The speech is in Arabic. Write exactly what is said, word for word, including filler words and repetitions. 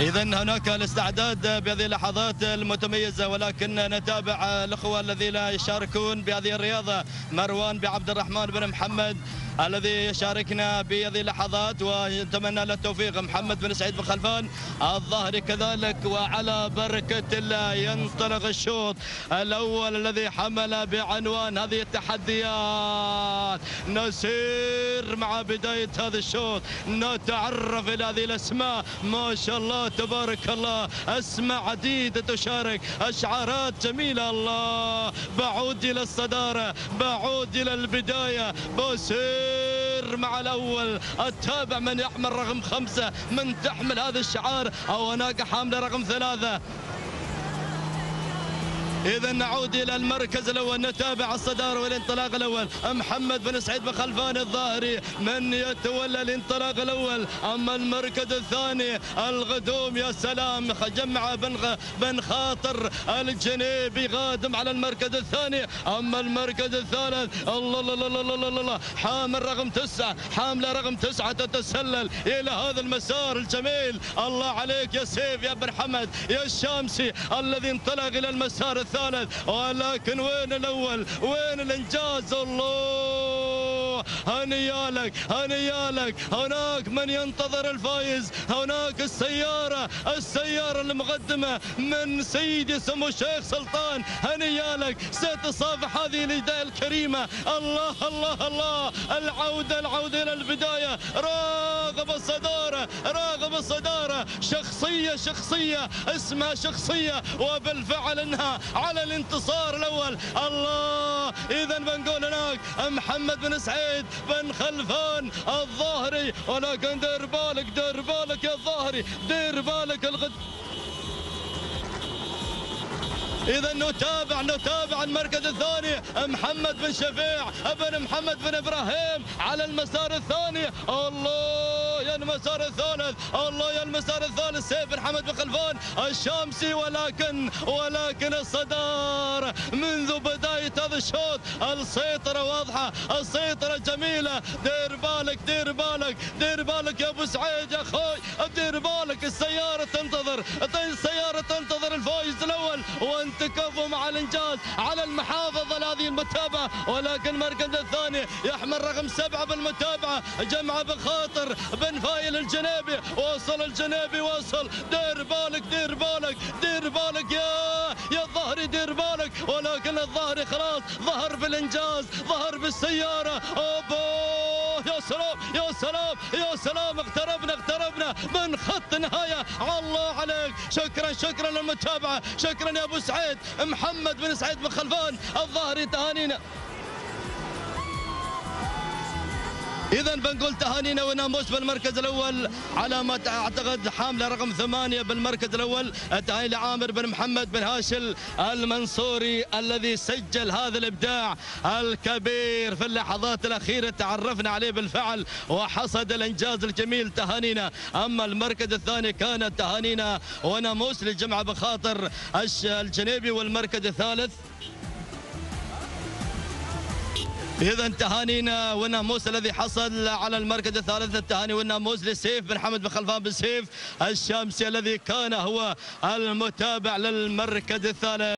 إذا هناك الاستعداد بهذه اللحظات المتميزة، ولكن نتابع الأخوة الذين يشاركون بهذه الرياضة. مروان بعبد الرحمن بن محمد الذي يشاركنا بهذه اللحظات ونتمنى له التوفيق. محمد بن سعيد بن خلفان الظهري كذلك، وعلى بركة الله ينطلق الشوط الأول الذي حمل بعنوان هذه التحديات. نسير مع بداية هذا الشوط، نتعرف إلى هذه الأسماء، ما شاء الله تبارك الله، أسماء عديدة تشارك، أشعارات جميلة. الله، بعود إلى الصدارة، بعود إلى البداية، بسير مع الأول. التابع من يحمل رقم خمسة، من تحمل هذا الشعار، أو هناك حاملة رقم ثلاثة. إذا نعود إلى المركز الأول، نتابع الصدارة والانطلاق الأول. محمد بن سعيد بن خلفان الظاهري من يتولى الانطلاق الأول. أما المركز الثاني الغدوم، يا سلام، جمع بن بن خاطر الجنيبي غادم على المركز الثاني. أما المركز الثالث، الله الله الله الله الله, الله. حامل رقم تسعة، حاملة رقم تسعة تتسلل إلى هذا المسار الجميل. الله عليك يا سيف يا بن حمد يا الشامسي الذي انطلق إلى المسار الثالث. ولكن وين الأول؟ وين الإنجاز؟ الله، هنيالك هنيالك. هناك من ينتظر الفايز، هناك السيارة السيارة المقدمة من سيدي سمو الشيخ سلطان. هنيالك، ستصافح هذه الهداية الكريمة. الله الله الله، العودة العودة إلى البداية. راغب الصدارة، راغب الصدارة، شخصية شخصية اسمها شخصية، وبالفعل انها على الانتصار الأول. الله، إذا بنقول هناك محمد بن سعيد بن خلفان الظاهري، ولكن دير بالك دير بالك يا الظاهري، دير بالك الغد. إذا نتابع نتابع المركز الثاني، محمد بن شفيع ابن محمد بن إبراهيم على المسار الثاني. الله يا المسار الثالث، الله يا المسار الثالث، سيف بن حمد بن خلفان الشامسي. ولكن ولكن الصدارة منذ بداية هذا الشوط، السيطرة واضحة، السيطرة جميلة. دير بالك دير بالك دير بالك يا أبو سعيد يا أخوي، دير بالك، السيارة تنتظر، السيارة تنتظر الفائز الأول، وانت كفو مع الإنجاز على المحافظة لهذه المتابعة. ولكن المركز الثاني يحمل رقم سبعة بالمتابعة، جمع بن خاطر بن فايل الجنيبي. وصل الجنيبي، وصل. دير بالك دير بالك دير بالك يا يا الظهري، دير بالك. ولكن الظهري خلاص ظهر بالإنجاز، ظهر بالسيارة. أوبا، يا سلام يا سلام يا سلام، اقتربنا اقتربنا من خط النهاية. الله عليك، شكرا شكرا للمتابعة، شكرا يا أبو سعيد. محمد بن سعيد بن خلفان الظاهري، تهانينا. إذا بنقول تهانينا وناموس بالمركز الأول، على ما أعتقد حاملة رقم ثمانية بالمركز الأول. تهاني لعامر بن محمد بن هاشل المنصوري الذي سجل هذا الإبداع الكبير في اللحظات الأخيرة، تعرفنا عليه بالفعل وحصد الإنجاز الجميل. تهانينا. أما المركز الثاني كانت تهانينا وناموس لجمع بن خاطر الجنيبي. والمركز الثالث إذا تهانينا والناموس الذي حصل على المركز الثالث. التهاني والناموس لسيف بن حمد بن خلفان بن سيف الشامسي الذي كان هو المتابع للمركز الثالث.